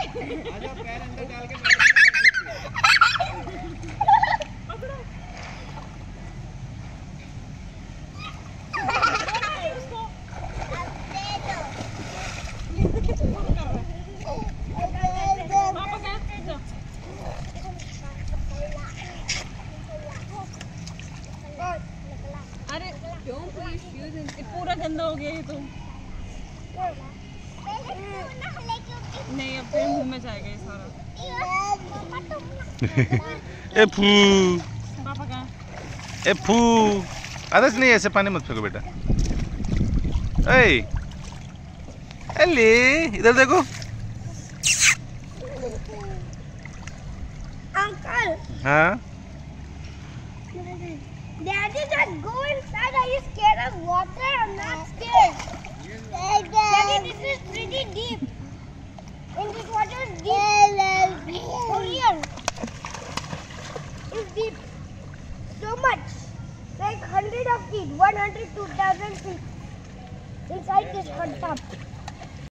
आजा पैर अंदर डाल के अरे क्यों पूरा गंदा हो गया ये तो। नहीं अब तेरे मुंह में जाएगा ये सारा। ए फू पापा कहाँ? ए फू आदर्श नहीं ऐसे पानी मत फेंको बेटा। ए अली इधर देखो। अंकल हाँ Daddy, just go inside. Are you scared of water? I'm not scared. Daddy, this is pretty deep. And this water is deep. For real. It's deep. So much. Like 100 of feet. 100 to 2,000 feet. Inside this hot tub.